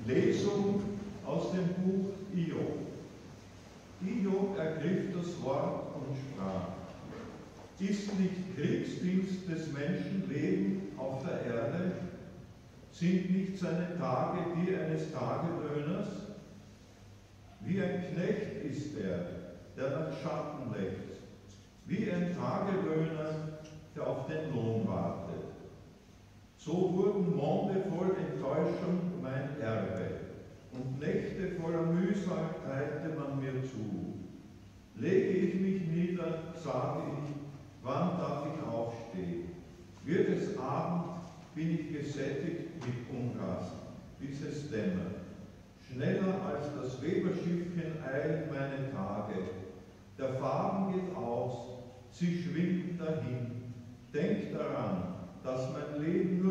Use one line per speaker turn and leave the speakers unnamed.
Lesung aus dem Buch Hiob. Hiob ergriff das Wort und sprach: Ist nicht Kriegsdienst des Menschen Leben auf der Erde? Sind nicht seine Tage die eines Tagelöhners? Wie ein Knecht ist er, der nach Schatten lebt, wie ein Tagelöhner, der auf den Lohn wartet. So wurden Monde voll Enttäuschung mein Erbe, und Nächte voller Mühsal teilte man mir zu. Lege ich mich nieder, sage ich, wann darf ich aufstehen? Wird es Abend, bin ich gesättigt mit Unrast, bis es dämmert. Schneller als das Weberschiffchen eilen meine Tage. Der Faden geht aus, sie schwimmt dahin. Denk daran, dass mein Leben nur